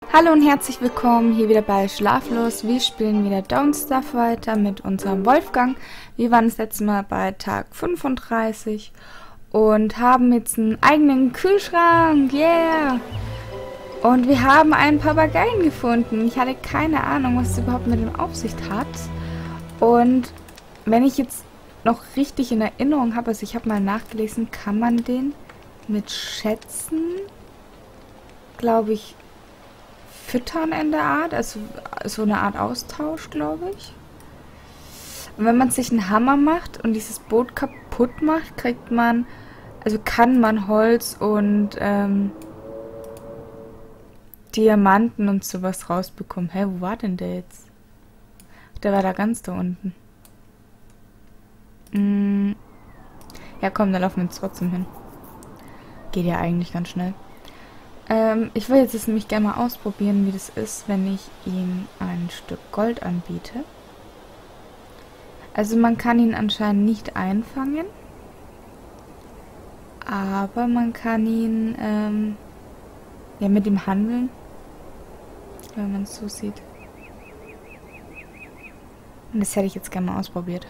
Hallo und herzlich willkommen hier wieder bei Schlaflos. Wir spielen wieder Don't Starve weiter mit unserem Wolfgang. Wir waren das letzte Mal bei Tag 35 und haben jetzt einen eigenen Kühlschrank. Yeah! Und wir haben einen Papageien gefunden. Ich hatte keine Ahnung, was es überhaupt mit dem auf sich hat. Und wenn ich jetzt noch richtig in Erinnerung habe, also ich habe mal nachgelesen, kann man den mit Schätzen, glaube ich, füttern in der Art, also so eine Art Austausch, glaube ich. Und wenn man sich einen Hammer macht und dieses Boot kaputt macht, kriegt man, also kann man Holz und Diamanten und sowas rausbekommen. Hä, wo war denn der jetzt? Der war da ganz da unten. Ja komm, dann laufen wir jetzt trotzdem hin. Geht ja eigentlich ganz schnell. Ich will jetzt nämlich gerne mal ausprobieren, wie das ist, wenn ich ihm ein Stück Gold anbiete. Also man kann ihn anscheinend nicht einfangen. Aber man kann ihn ja mit ihm handeln. Wenn man es so sieht. Und das hätte ich jetzt gerne mal ausprobiert.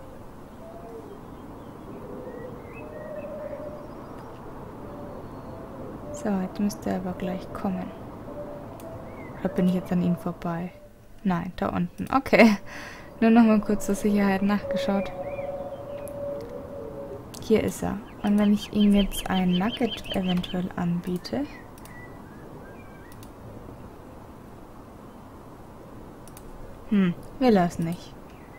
So, jetzt müsste er aber gleich kommen. Oder bin ich jetzt an ihm vorbei? Nein, da unten. Okay. Nur noch mal kurz zur Sicherheit nachgeschaut. Hier ist er. Und wenn ich ihm jetzt ein Nugget eventuell anbiete... will er es nicht.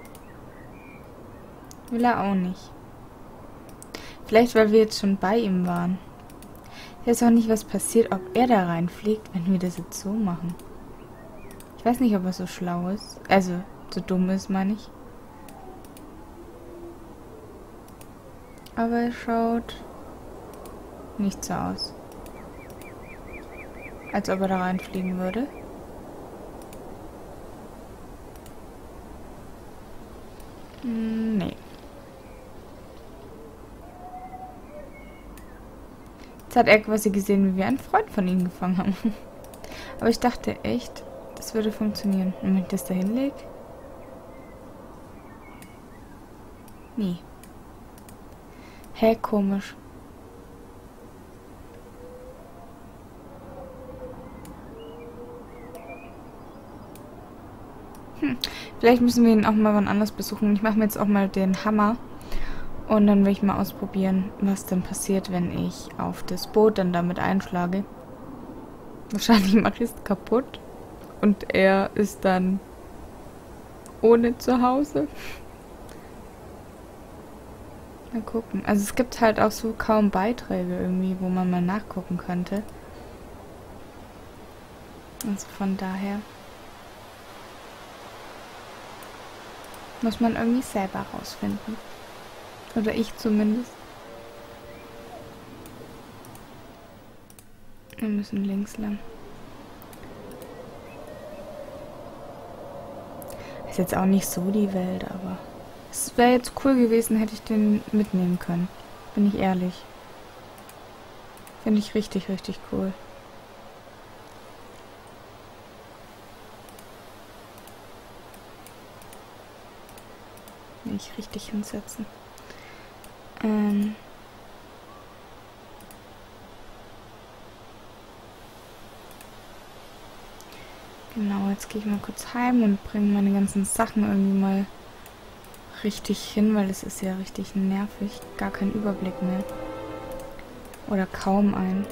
Will er auch nicht. Vielleicht, weil wir jetzt schon bei ihm waren. Ich weiß auch nicht, was passiert, ob er da reinfliegt, wenn wir das jetzt so machen. Ich weiß nicht, ob er so schlau ist. Also, so dumm ist, meine ich. Aber er schaut nicht so aus. Als ob er da reinfliegen würde. Nee. Jetzt hat er quasi gesehen, wie wir einen Freund von ihm gefangen haben. Aber ich dachte echt, das würde funktionieren. Und wenn ich das da hinlege? Nee. Hä, komisch. Vielleicht müssen wir ihn auch mal wann anders besuchen. Ich mache mir jetzt auch mal den Hammer. Und dann will ich mal ausprobieren, was dann passiert, wenn ich auf das Boot dann damit einschlage. Wahrscheinlich mache ich es kaputt. Und er ist dann ohne zu Hause. Mal gucken. Also es gibt halt auch so kaum Beiträge irgendwie, wo man mal nachgucken könnte. Also von daher muss man irgendwie selber rausfinden. Oder ich zumindest. Wir müssen links lang. Ist jetzt auch nicht so die Welt, aber es wäre jetzt cool gewesen, hätte ich den mitnehmen können. Bin ich ehrlich. Finde ich richtig, richtig cool. Will ich richtig hinsetzen. Genau, jetzt gehe ich mal kurz heim und bringe meine ganzen Sachen irgendwie mal richtig hin, weil es ist ja richtig nervig. Gar kein Überblick mehr. Oder kaum ein.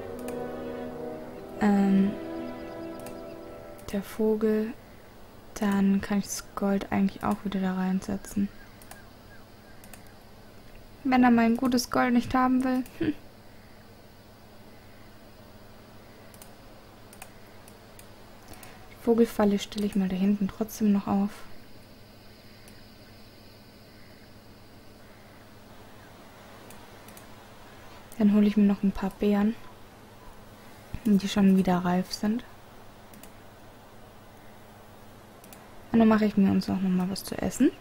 Der Vogel. Dann kann ich das Gold eigentlich auch wieder da reinsetzen. Wenn er mein gutes Gold nicht haben will. Die Vogelfalle stelle ich mal da hinten trotzdem noch auf. Dann hole ich mir noch ein paar Beeren, die schon wieder reif sind. Und dann mache ich mir uns auch noch mal was zu essen.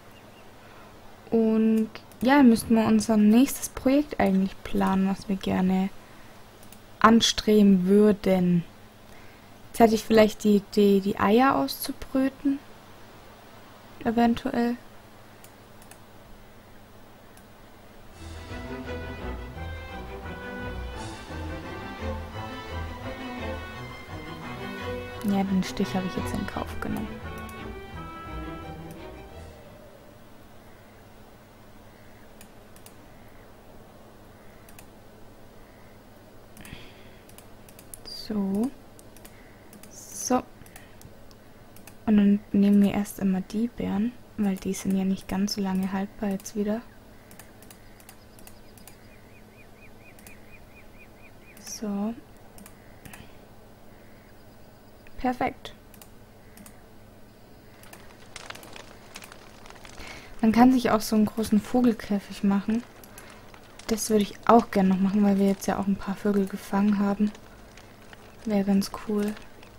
Und ja, müssten wir unser nächstes Projekt eigentlich planen, was wir gerne anstreben würden. Jetzt hätte ich vielleicht die Idee, die Eier auszubrüten. Eventuell. Ja, den Stich habe ich jetzt in Kauf genommen. So. So. Und dann nehmen wir erst immer die Beeren, weil die sind ja nicht ganz so lange haltbar jetzt wieder. So. Perfekt. Man kann sich auch so einen großen Vogelkäfig machen. Das würde ich auch gerne noch machen, weil wir jetzt ja auch ein paar Vögel gefangen haben. Wäre ganz cool.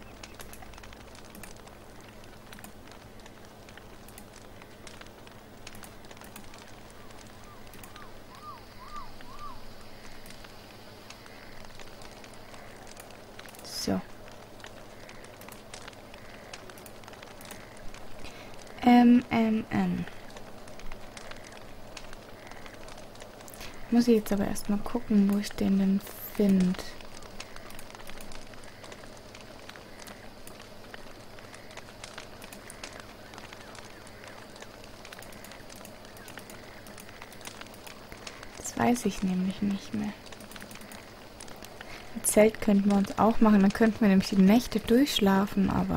So. Muss ich jetzt aber erstmal gucken, wo ich den denn finde. Das weiß ich nämlich nicht mehr. Ein Zelt könnten wir uns auch machen, dann könnten wir nämlich die Nächte durchschlafen, aber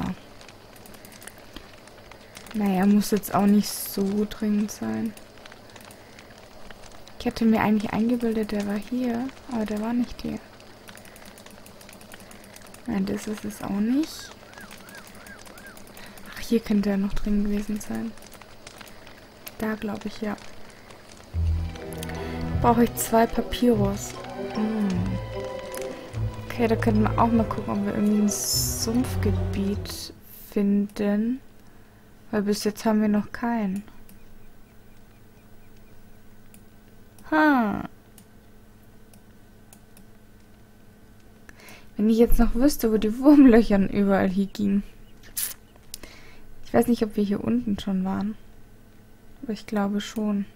naja, muss jetzt auch nicht so dringend sein. Ich hätte mir eigentlich eingebildet, der war hier, aber der war nicht hier. Nein, das ist es auch nicht. Ach, hier könnte er noch drin gewesen sein. Da glaube ich, ja. Brauche ich 2 Papyrus. Okay, da könnten wir auch mal gucken, ob wir irgendwie ein Sumpfgebiet finden. Weil bis jetzt haben wir noch keinen. Wenn ich jetzt noch wüsste, wo die Wurmlöcher überall hier gingen. Ich weiß nicht, ob wir hier unten schon waren. Aber ich glaube schon.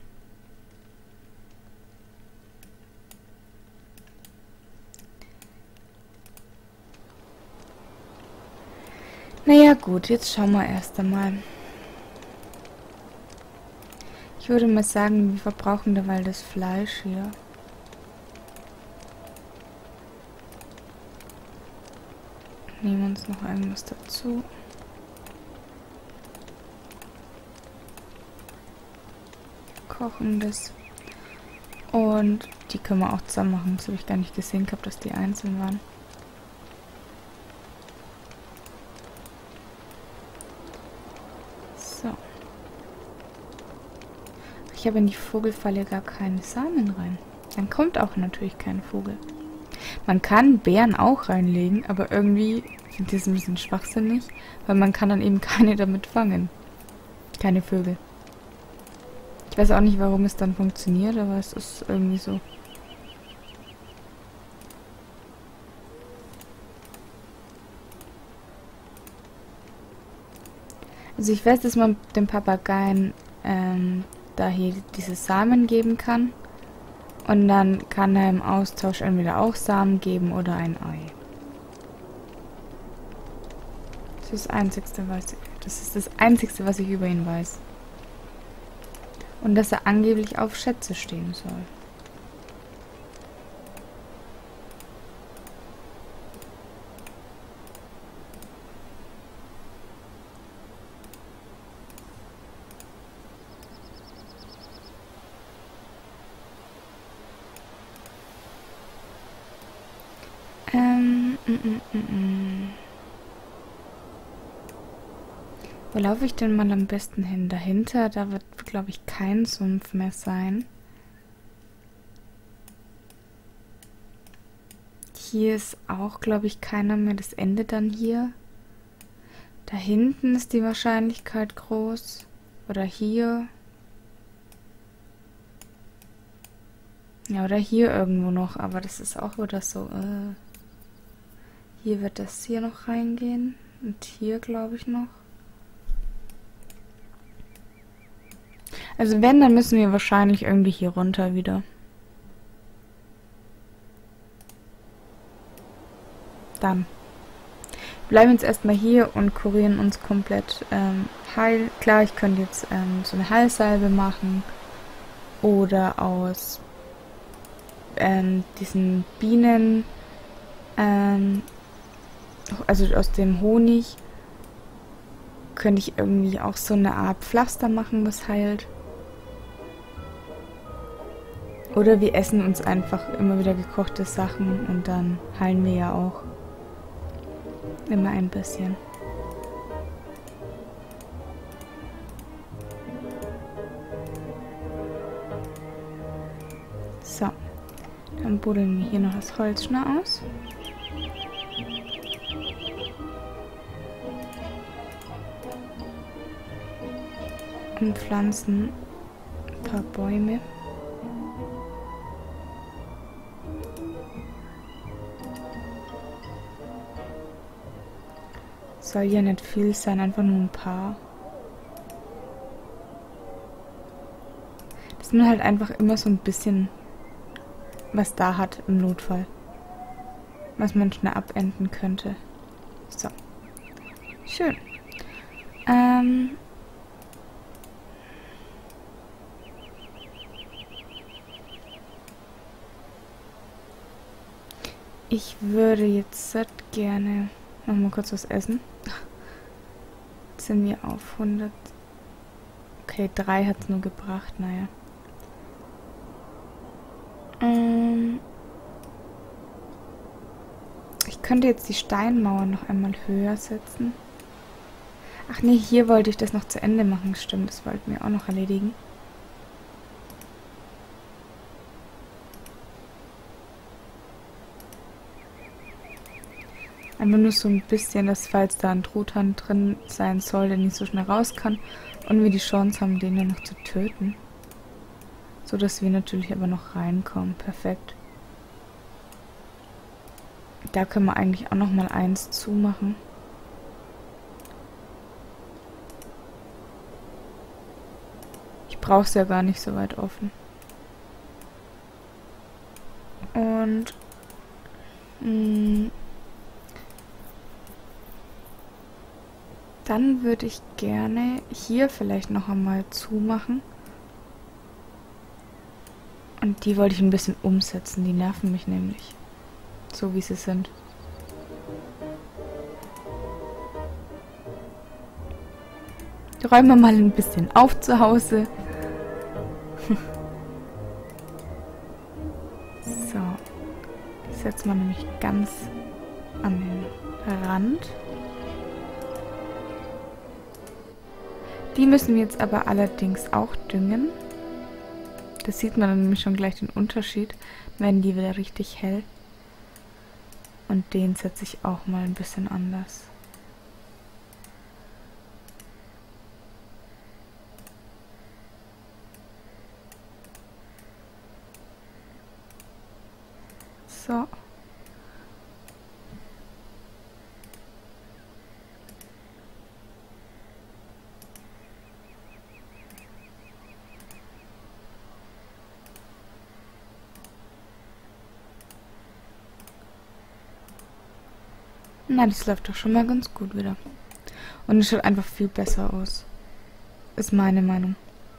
Naja gut, jetzt schauen wir erst einmal. Ich würde mal sagen, wir verbrauchen derweil das Fleisch hier. Nehmen uns noch irgendwas dazu. Kochen das. Und die können wir auch zusammen machen. Das habe ich gar nicht gesehen gehabt, dass die einzeln waren. So. Ich habe in die Vogelfalle gar keine Samen rein. Dann kommt auch natürlich kein Vogel. Man kann Beeren auch reinlegen, aber irgendwie finde ich das ein bisschen schwachsinnig, weil man kann dann eben keine damit fangen. Keine Vögel. Ich weiß auch nicht, warum es dann funktioniert, aber es ist irgendwie so. Also ich weiß, dass man dem Papageien da hier diese Samen geben kann. Und dann kann er im Austausch entweder auch Samen geben oder ein Ei. Das ist das Einzigste, was ich über ihn weiß. Und dass er angeblich auf Schätze stehen soll. Wo laufe ich denn mal am besten hin? Dahinter, da wird, glaube ich, kein Sumpf mehr sein. Hier ist auch, glaube ich, keiner mehr. Das Ende dann hier. Da hinten ist die Wahrscheinlichkeit groß. Oder hier. Ja, oder hier irgendwo noch. Aber das ist auch wieder so. Hier wird das hier noch reingehen. Und hier glaube ich noch. Also wenn, dann müssen wir wahrscheinlich irgendwie hier runter wieder. Dann bleiben jetzt erstmal hier und kurieren uns komplett heil. Klar, ich könnte jetzt so eine Heilsalbe machen. Oder aus diesen Bienen, also aus dem Honig, könnte ich irgendwie auch so eine Art Pflaster machen, was heilt. Oder wir essen uns einfach immer wieder gekochte Sachen und dann heilen wir ja auch immer ein bisschen. So, dann buddeln wir hier noch das Holz schnell aus. Und pflanzen ein paar Bäume. Soll ja nicht viel sein, einfach nur ein paar. Dass man halt einfach immer so ein bisschen was da hat im Notfall. Was man schnell abenden könnte. So. Schön. Ich würde jetzt gerne noch mal kurz was essen. Jetzt sind wir auf 100. Okay, 3 hat es nur gebracht, naja. Ich könnte jetzt die Steinmauer noch einmal höher setzen. Ach nee, hier wollte ich das noch zu Ende machen. Stimmt, das wollten wir auch noch erledigen. Einfach nur so ein bisschen, dass falls da ein Truthahn drin sein soll, der nicht so schnell raus kann und wir die Chance haben, den ja noch zu töten. So dass wir natürlich aber noch reinkommen. Perfekt. Da können wir eigentlich auch noch mal eins zumachen. Ich brauche es ja gar nicht so weit offen. Und dann würde ich gerne hier vielleicht noch einmal zumachen. Und die wollte ich ein bisschen umsetzen. Die nerven mich nämlich. So wie sie sind. Räumen wir mal ein bisschen auf zu Hause. So. Die setzen wir nämlich ganz an den Rand. Die müssen wir jetzt aber allerdings auch düngen. Das sieht man dann nämlich schon gleich den Unterschied. Dann werden die wieder richtig hell. Und den setze ich auch mal ein bisschen anders. So. Na, das läuft doch schon mal ganz gut wieder. Und es schaut einfach viel besser aus. Ist meine Meinung.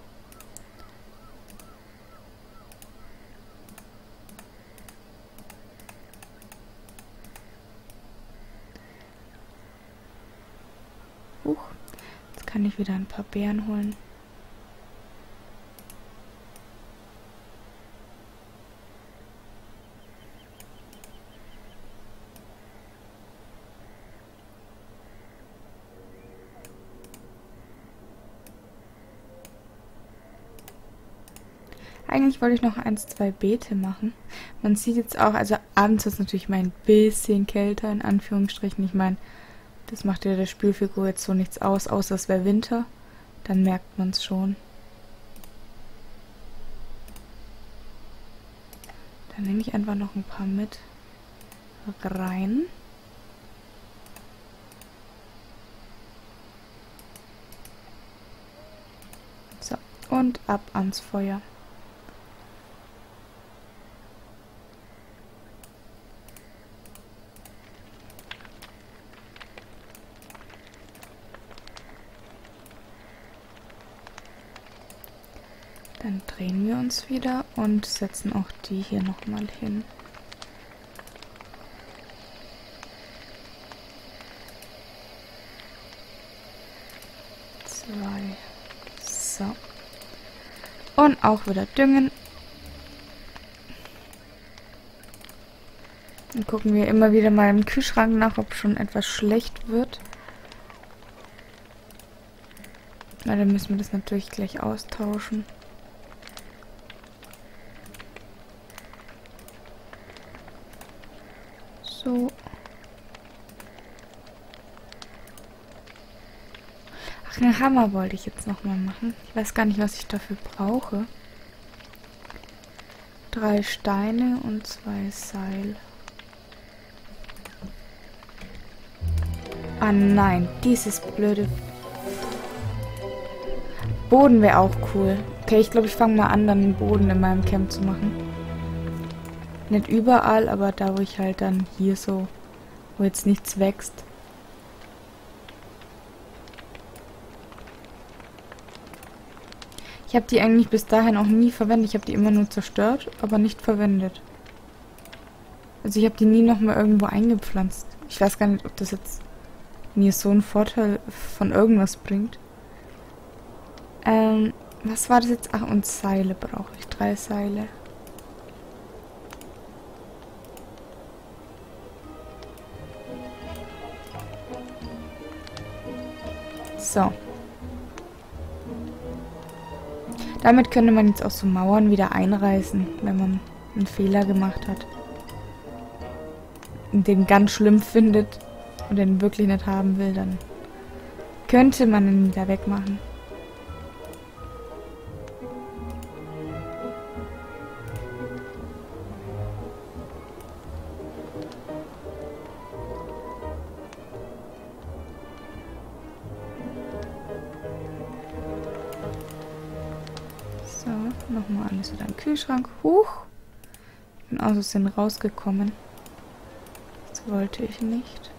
Huch. Jetzt kann ich wieder ein paar Beeren holen. Eigentlich wollte ich noch 1, 2 Beete machen. Man sieht jetzt auch, also abends ist es natürlich mal ein bisschen kälter, in Anführungsstrichen. Ich meine, das macht ja der Spielfigur jetzt so nichts aus, außer es wäre Winter. Dann merkt man es schon. Dann nehme ich einfach noch ein paar mit rein. und ab ans Feuer. Dann drehen wir uns wieder und setzen auch die hier nochmal hin. Zwei. So. Und auch wieder düngen. Dann gucken wir immer wieder mal im Kühlschrank nach, ob schon etwas schlecht wird. Na, dann müssen wir das natürlich gleich austauschen. So. Ach, einen Hammer wollte ich jetzt nochmal machen. Ich weiß gar nicht, was ich dafür brauche. 3 Steine und 2 Seil. Ah nein, dieses blöde Boden wäre auch cool. Okay, ich glaube, ich fange mal an, dann einen Boden in meinem Camp zu machen. Nicht überall, aber da, wo ich halt dann hier so, wo jetzt nichts wächst. Ich habe die eigentlich bis dahin auch nie verwendet. Ich habe die immer nur zerstört, aber nicht verwendet. Also ich habe die nie nochmal irgendwo eingepflanzt. Ich weiß gar nicht, ob das jetzt mir so einen Vorteil von irgendwas bringt. Was war das jetzt? Ach, und Seile brauche ich. 3 Seile. So. Damit könnte man jetzt auch so Mauern wieder einreißen, wenn man einen Fehler gemacht hat. Und den ganz schlimm findet und den wirklich nicht haben will, dann könnte man ihn wieder wegmachen. So, nochmal alles wieder im Kühlschrank. Huch! Bin aus Versehen rausgekommen. Das wollte ich nicht.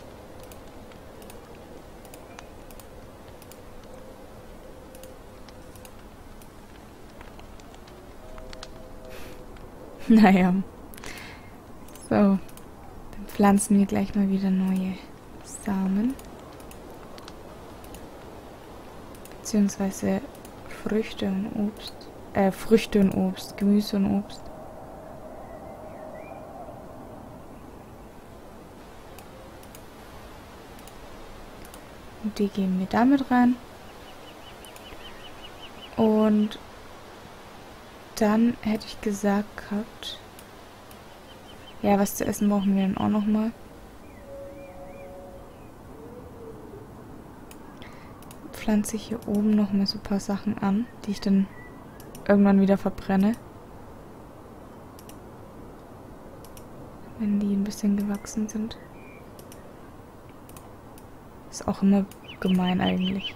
Naja. So. Dann pflanzen wir gleich mal wieder neue Samen. Beziehungsweise Früchte und Obst. Früchte und Obst. Gemüse und Obst. Und die geben wir damit rein. Und dann hätte ich gesagt gehabt, ja, was zu essen brauchen wir dann auch nochmal. Pflanze ich hier oben nochmal so ein paar Sachen an, die ich dann irgendwann wieder verbrenne. Wenn die ein bisschen gewachsen sind. Ist auch immer gemein eigentlich.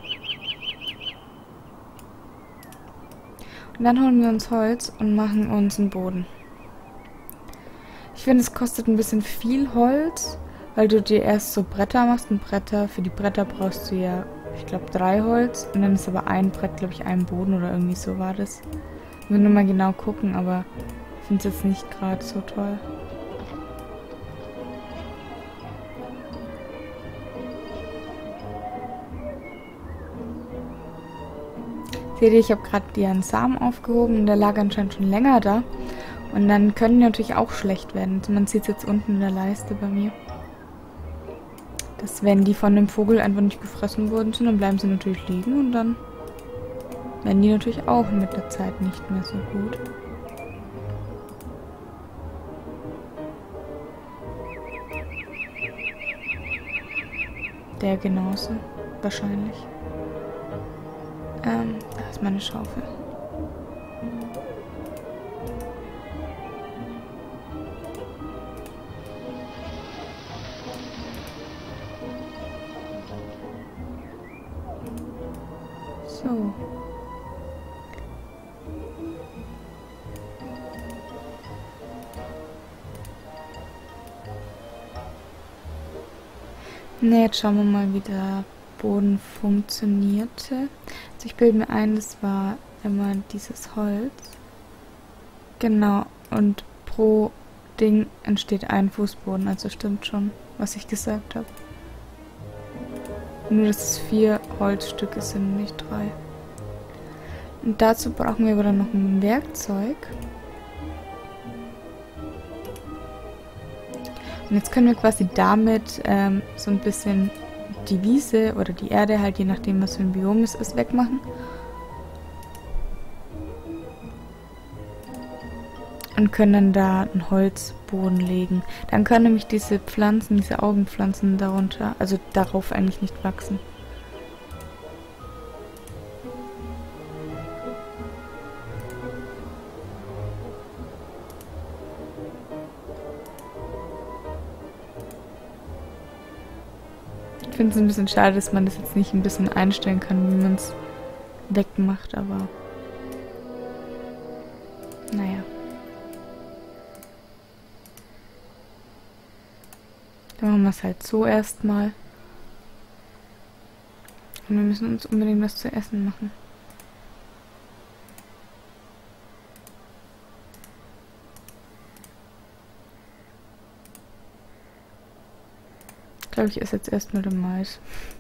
Und dann holen wir uns Holz und machen uns einen Boden. Ich finde, es kostet ein bisschen viel Holz, weil du dir erst so Bretter machst. Und für die Bretter brauchst du ja, ich glaube, 3 Holz. Und dann ist aber ein Brett, glaube ich, ein Boden oder irgendwie so war das. Ich will nur mal genau gucken, aber ich finde es jetzt nicht gerade so toll. Seht ihr, ich habe gerade den Samen aufgehoben und der lag anscheinend schon länger da. Und dann können die natürlich auch schlecht werden. Also man sieht es jetzt unten in der Leiste bei mir. Dass wenn die von dem Vogel einfach nicht gefressen worden sind, dann bleiben sie natürlich liegen und dann werden die natürlich auch mit der Zeit nicht mehr so gut. Der genauso, wahrscheinlich. Da ist meine Schaufel. So. Ne, jetzt schauen wir mal, wie der Boden funktionierte. Also ich bilde mir ein, das war immer dieses Holz. Genau, und pro Ding entsteht ein Fußboden, also stimmt schon, was ich gesagt habe. Nur, dass es 4 Holzstücke sind, nicht 3. Und dazu brauchen wir aber dann noch ein Werkzeug. Und jetzt können wir quasi damit so ein bisschen die Wiese oder die Erde, halt je nachdem, was für ein Biom es ist, wegmachen. Und können dann da einen Holzboden legen. Dann können nämlich diese Pflanzen, diese Augenpflanzen darunter, also darauf eigentlich nicht wachsen. Ich finde es ein bisschen schade, dass man das jetzt nicht ein bisschen einstellen kann, wie man es wegmacht, aber naja. Dann machen wir es halt so erstmal. Und wir müssen uns unbedingt was zu essen machen. Ich glaube, ich esse jetzt erstmal den Mais.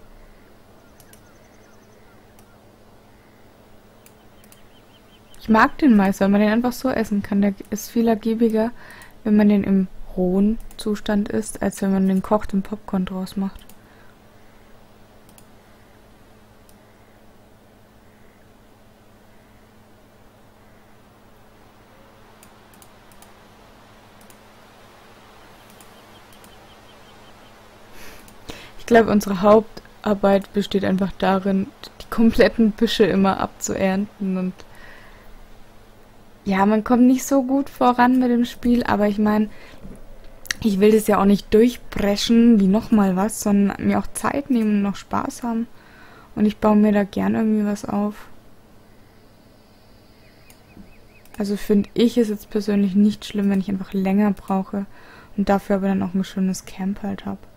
Ich mag den Mais, weil man den einfach so essen kann. Der ist viel ergiebiger, wenn man den im rohen Zustand isst, als wenn man den kocht und Popcorn draus macht. Ich glaube, unsere Hauptarbeit besteht einfach darin, die kompletten Büsche immer abzuernten. Und ja, man kommt nicht so gut voran mit dem Spiel, aber ich meine, ich will das ja auch nicht durchpreschen wie nochmal was, sondern mir auch Zeit nehmen und noch Spaß haben. Und ich baue mir da gern irgendwie was auf. Also finde ich es jetzt persönlich nicht schlimm, wenn ich einfach länger brauche und dafür aber dann auch ein schönes Camp halt habe.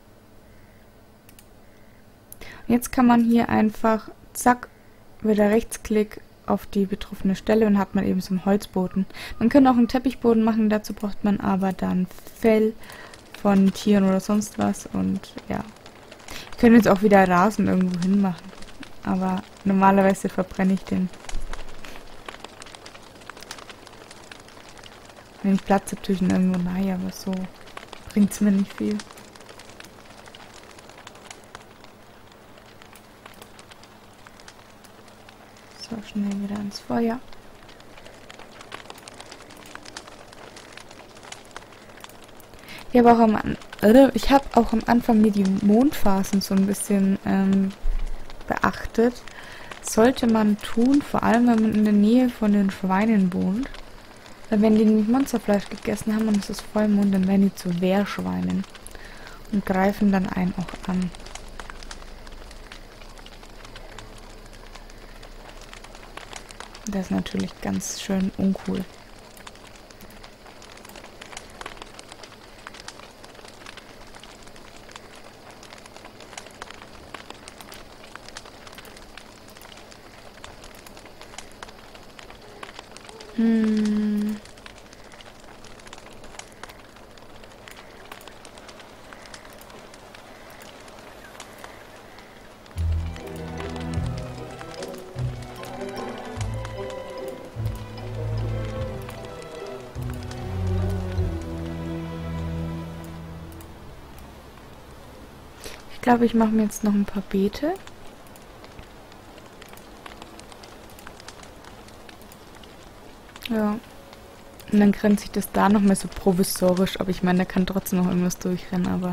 Jetzt kann man hier einfach, zack, wieder Rechtsklick auf die betroffene Stelle und hat man eben so einen Holzboden. Man könnte auch einen Teppichboden machen, dazu braucht man aber dann Fell von Tieren oder sonst was und ja. Ich könnte jetzt auch wieder Rasen irgendwo hinmachen, aber normalerweise verbrenne ich den. Wenn ich Platz habe, zwischen irgendwo nahe, aber so bringt es mir nicht viel. So, schnell wieder ans Feuer. Ich habe auch am Anfang mir die Mondphasen so ein bisschen beachtet. Sollte man tun, vor allem wenn man in der Nähe von den Schweinen wohnt. Weil wenn die nämlich Monsterfleisch gegessen haben und es ist Vollmond, dann werden die zu Wehrschweinen und greifen dann einen auch an. Das ist natürlich ganz schön uncool. Ich glaube, ich mache mir jetzt noch ein paar Beete. Ja. Und dann grenzt sich das da nochmal so provisorisch ab. Ich meine, da kann trotzdem noch irgendwas durchrennen, aber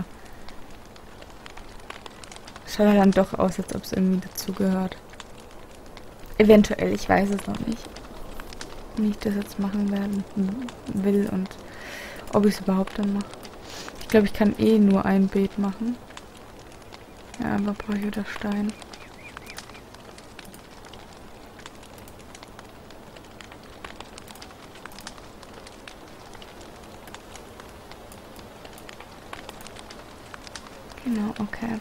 schaut halt dann doch aus, als ob es irgendwie dazugehört. Eventuell, ich weiß es noch nicht. Wie ich das jetzt machen werden will und ob ich es überhaupt dann mache. Ich glaube, ich kann eh nur ein Beet machen. Ja, aber brauche ich wieder Stein. Genau. okay.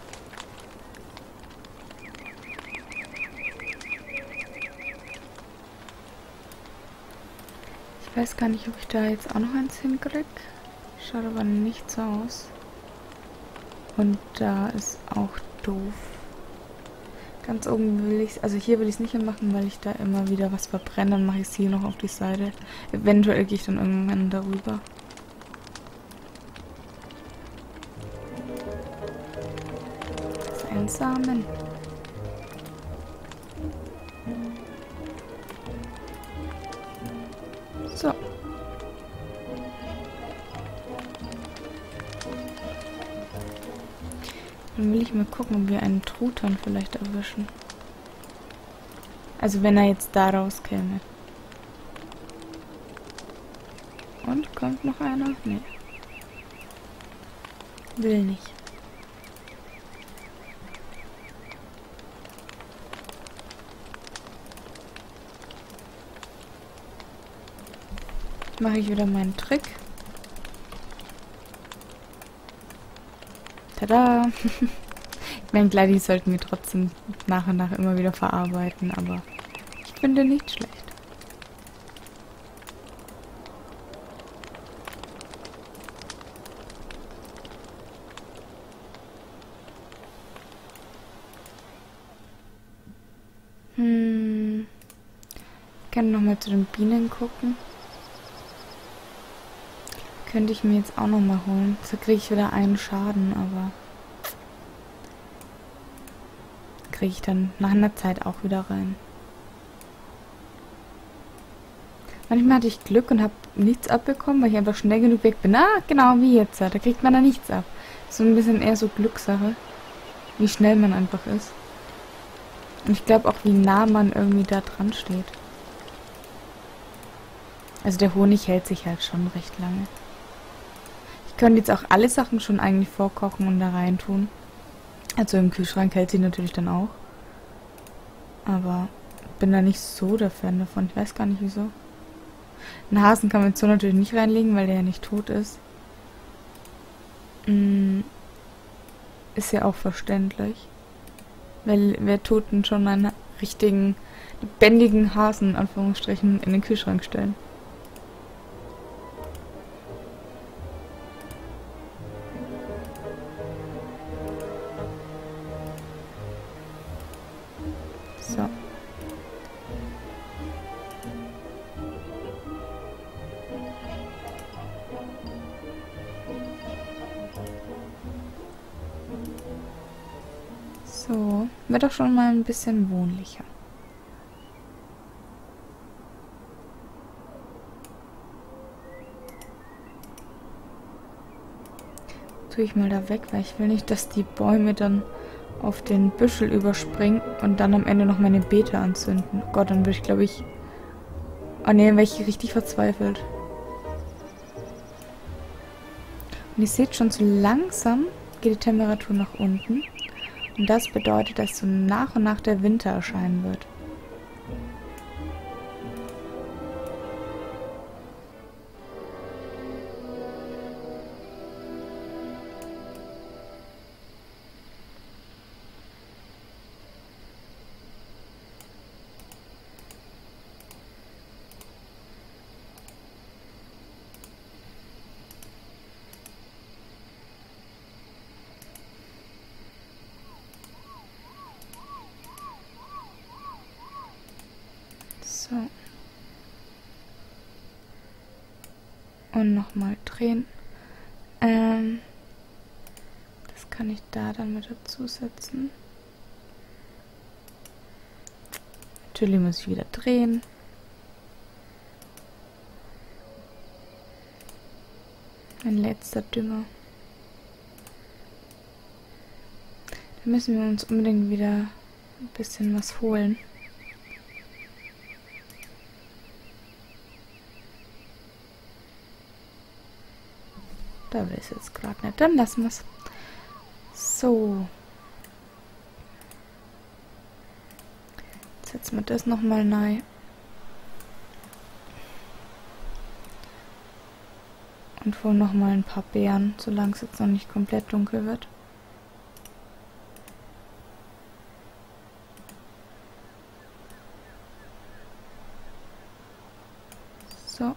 Ich weiß gar nicht, ob ich da jetzt auch noch eins hinkriege. Schaut aber nicht so aus. Und da ist auch doof. Ganz oben will ich, also hier will ich es nicht mehr machen, weil ich da immer wieder was verbrenne. Dann mache ich es hier noch auf die Seite. Eventuell gehe ich dann irgendwann darüber. Das ist ein Samen. So. Dann will ich mal gucken, ob wir einen Truthahn vielleicht erwischen. Also wenn er jetzt da rauskäme. Und kommt noch einer? Nee. Will nicht. Mache ich wieder meinen Trick. Tada! Ich meine, klar, die sollten wir trotzdem nach und nach immer wieder verarbeiten, aber ich finde nicht schlecht. Ich kann nochmal zu den Bienen gucken. Könnte ich mir jetzt auch nochmal holen. So kriege ich wieder einen Schaden, aber kriege ich dann nach einer Zeit auch wieder rein. Manchmal hatte ich Glück und habe nichts abbekommen, weil ich einfach schnell genug weg bin. Ah, genau, wie jetzt. Da kriegt man da nichts ab. So ein bisschen eher so Glückssache, wie schnell man einfach ist. Und ich glaube auch, wie nah man irgendwie da dran steht. Also der Honig hält sich halt schon recht lange. Ich könnte jetzt auch alle Sachen schon eigentlich vorkochen und da rein tun. Also im Kühlschrank hält sie natürlich dann auch. Aber bin da nicht so der Fan davon. Ich weiß gar nicht wieso. Einen Hasen kann man jetzt so natürlich nicht reinlegen, weil der ja nicht tot ist. Ist ja auch verständlich. Weil wer tut denn schon einen richtigen, lebendigen Hasen, in Anführungsstrichen, in den Kühlschrank stellen? So. So, wird doch schon mal ein bisschen wohnlicher. Tue ich mal da weg, weil ich will nicht, dass die Bäume dann auf den Büschel überspringen und dann am Ende noch meine Beete anzünden. Oh Gott, dann würde ich, glaube ich... Oh ne, dann wäre ich richtig verzweifelt. Und ihr seht schon, so langsam geht die Temperatur nach unten. Und das bedeutet, dass so nach und nach der Winter erscheinen wird. So. Und nochmal drehen. Das kann ich da dann mit dazu setzen. Natürlich muss ich wieder drehen. Ein letzter Dünger. Da müssen wir uns unbedingt wieder ein bisschen was holen. Da will es jetzt gerade nicht. Dann lassen wir es. So. Jetzt setzen wir das nochmal rein. Und holen nochmal ein paar Beeren, solange es jetzt noch nicht komplett dunkel wird. So.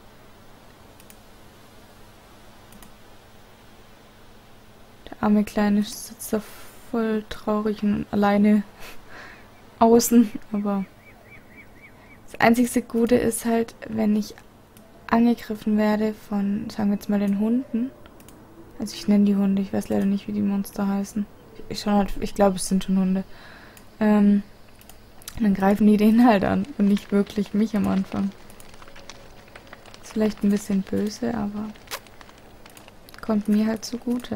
Der arme Kleine sitzt da voll traurig und alleine außen, aber das einzigste Gute ist halt, wenn ich angegriffen werde von, sagen wir jetzt mal, den Hunden. Also ich nenne die Hunde, ich weiß leider nicht, wie die Monster heißen. Ich glaube, es sind schon Hunde. Dann greifen die den halt an und nicht wirklich mich am Anfang. Ist vielleicht ein bisschen böse, aber kommt mir halt zugute.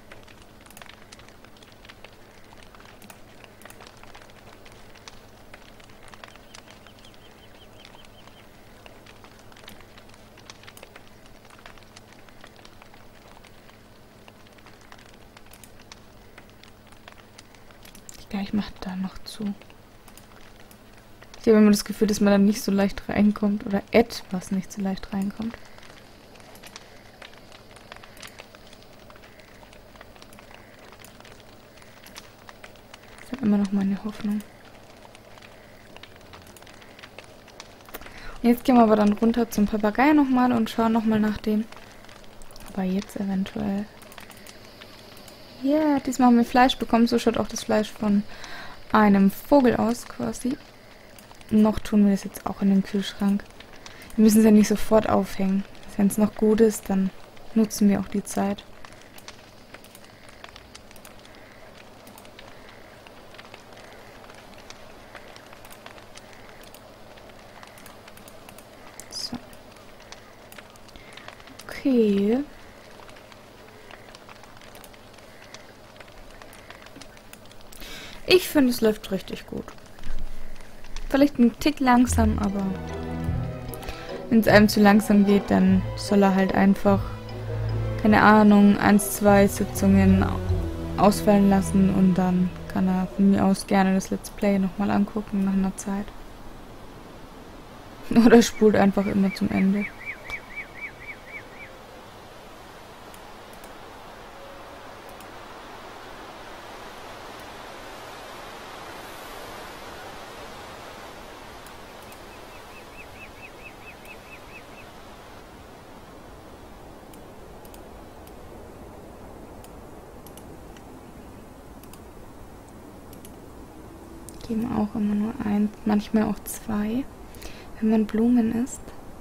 Ja, ich mache da noch zu. Ich habe immer das Gefühl, dass man dann nicht so leicht reinkommt oder etwas nicht so leicht reinkommt. Das ist immer noch meine Hoffnung. Und jetzt gehen wir aber dann runter zum Papagei nochmal und schauen nochmal nach dem. Aber jetzt eventuell. Ja, yeah, diesmal haben wir Fleisch bekommen. So schaut auch das Fleisch von einem Vogel aus, quasi. Noch tun wir das jetzt auch in den Kühlschrank. Wir müssen es ja nicht sofort aufhängen. Wenn es noch gut ist, dann nutzen wir auch die Zeit. So. Okay. Ich finde, es läuft richtig gut. Vielleicht ein Tick langsam, aber wenn es einem zu langsam geht, dann soll er halt einfach, keine Ahnung, 1, 2 Sitzungen ausfallen lassen und dann kann er von mir aus gerne das Let's Play nochmal angucken nach einer Zeit. Oder spult einfach immer zum Ende. Geben auch immer nur 1, manchmal auch 2, wenn man Blumen isst.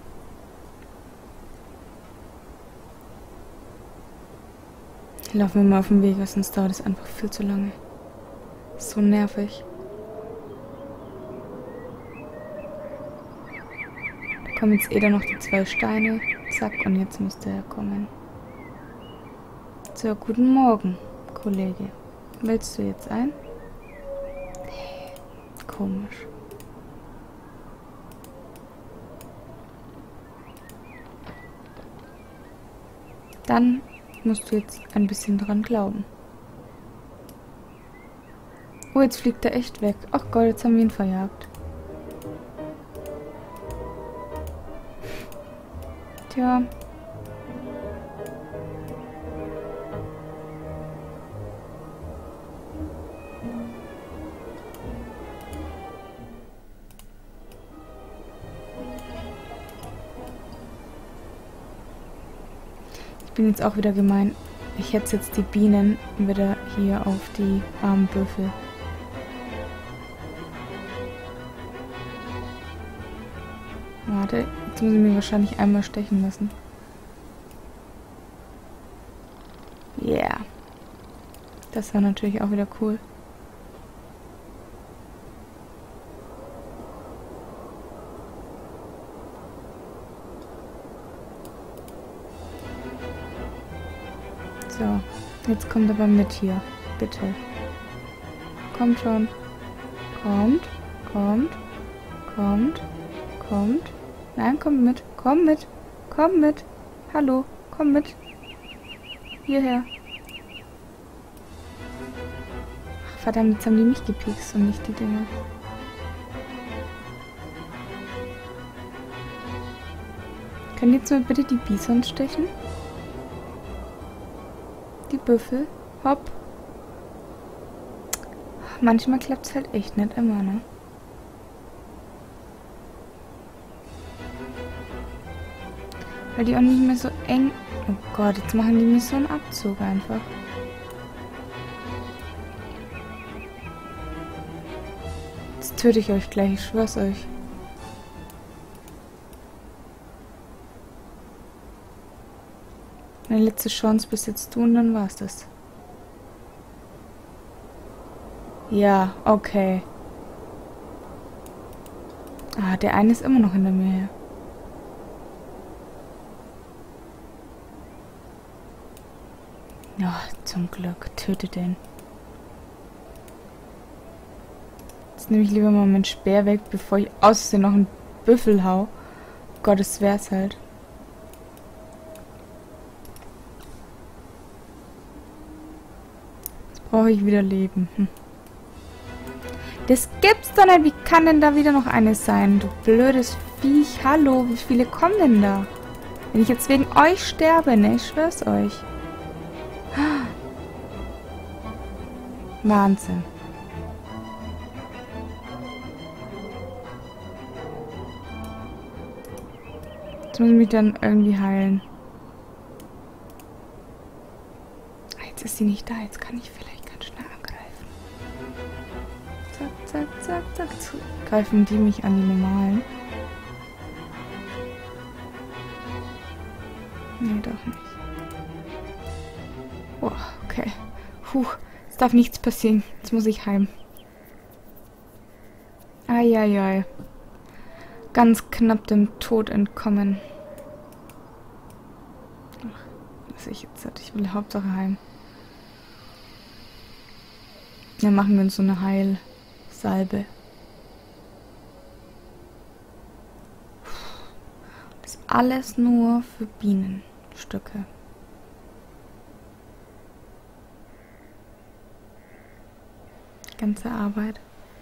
Laufen wir mal auf dem Weg, sonst dauert es einfach viel zu lange. So nervig. Da kommen jetzt dann noch die 2 Steine. Zack, und jetzt müsste er kommen. So, guten Morgen, Kollege. Willst du jetzt ein? Komisch. Dann musst du jetzt ein bisschen dran glauben. Oh, jetzt fliegt er echt weg. Ach Gott, jetzt haben wir ihn verjagt. Tja. Ich bin jetzt auch wieder gemein. Ich hetze jetzt die Bienen wieder hier auf die armen Büffel. Warte, jetzt muss ich mir wahrscheinlich einmal stechen lassen. Yeah. Das war natürlich auch wieder cool. So, jetzt kommt aber mit hier. Bitte. Kommt schon. Kommt. Kommt. Kommt. Kommt. Nein, komm mit. Komm mit. Komm mit. Hallo. Komm mit. Hierher. Ach, verdammt, jetzt haben die mich gepikst und nicht die Dinger. Können jetzt mal bitte die Bisons stechen? Die Büffel. Hopp. Manchmal klappt es halt echt nicht immer, ne? Weil die auch nicht mehr so eng... Oh Gott, jetzt machen die mir so einen Abzug einfach. Jetzt töte ich euch gleich, ich schwör's euch. Meine letzte Chance bis jetzt tun, dann war's das. Ja, okay. Ah, der eine ist immer noch hinter mir her. Ja, zum Glück. Töte den. Jetzt nehme ich lieber mal meinen Speer weg, bevor ich außerdem noch einen Büffel hau. Gottes wär's halt. Jetzt brauche ich wieder Leben. Das gibt's doch nicht. Wie kann denn da wieder noch eine sein? Du blödes Viech. Hallo, wie viele kommen denn da? Wenn ich jetzt wegen euch sterbe, ne? Ich schwör's euch. Wahnsinn. Jetzt muss ich mich dann irgendwie heilen. Jetzt ist sie nicht da. Jetzt kann ich vielleicht ganz schnell angreifen. Zack, zack, zack, zack. Greifen die mich an, die normalen? Nee, doch nicht. Oh, okay. Puh. Es darf nichts passieren. Jetzt muss ich heim. Eieiei. Ganz knapp dem Tod entkommen. Ach, was ich jetzt hatte. Ich will Hauptsache heim. Ja, machen wir uns so eine Heilsalbe. Das ist alles nur für Bienenstücke. Ganze Arbeit.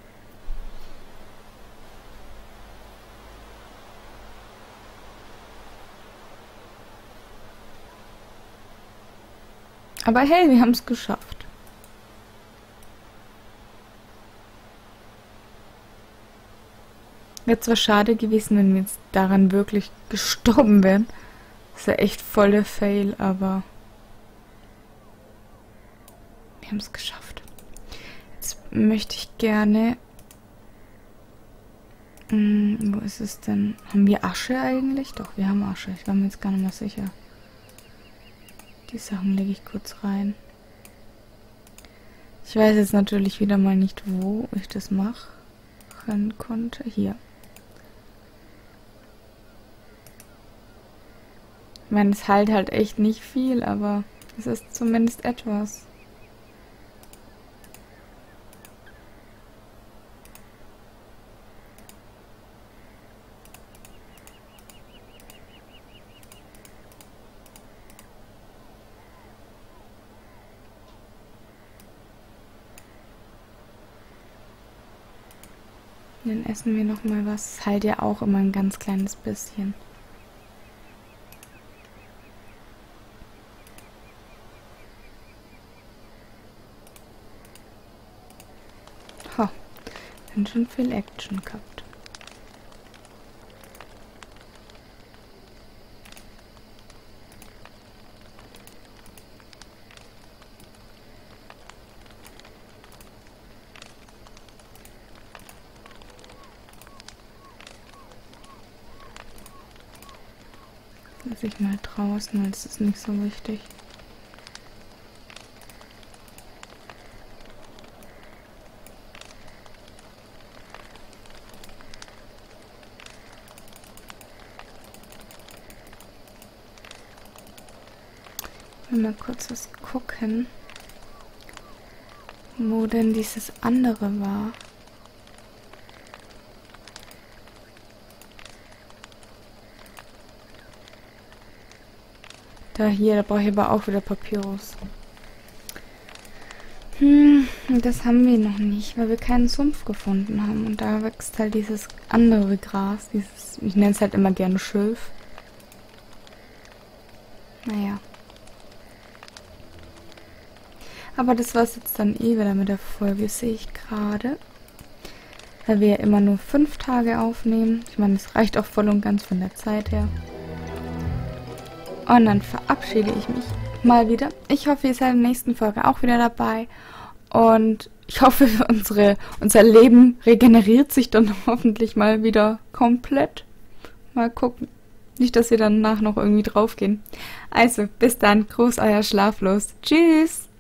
Aber hey, wir haben es geschafft. Wäre zwar schade gewesen, wenn wir jetzt daran wirklich gestorben wären. Das ist ja echt voll der Fail, aber wir haben es geschafft. Jetzt möchte ich gerne... wo ist es denn? Haben wir Asche eigentlich? Doch, wir haben Asche. Ich war mir jetzt gar nicht mehr sicher. Die Sachen lege ich kurz rein. Ich weiß jetzt natürlich wieder mal nicht, wo ich das machen konnte. Hier. Ich meine, es halt echt nicht viel, aber es ist zumindest etwas. Dann essen wir noch mal was. Es halt ja auch immer ein ganz kleines bisschen. Ha, ganz schön viel Action gehabt. Lass ich mal draußen, weil es ist nicht so wichtig. Mal kurz was gucken, wo denn dieses andere war. Da hier, da brauche ich aber auch wieder Papyrus. Das haben wir noch nicht, weil wir keinen Sumpf gefunden haben. Und da wächst halt dieses andere Gras, dieses, ich nenne es halt immer gerne Schilf. Naja. Aber das war es jetzt dann eh wieder mit der Folge, sehe ich gerade. Weil wir ja immer nur 5 Tage aufnehmen. Ich meine, es reicht auch voll und ganz von der Zeit her. Und dann verabschiede ich mich mal wieder. Ich hoffe, ihr seid in der nächsten Folge auch wieder dabei. Und ich hoffe, unser Leben regeneriert sich dann hoffentlich mal wieder komplett. Mal gucken. Nicht, dass wir danach noch irgendwie draufgehen. Also, bis dann. Gruß, euer Schlaflos. Tschüss.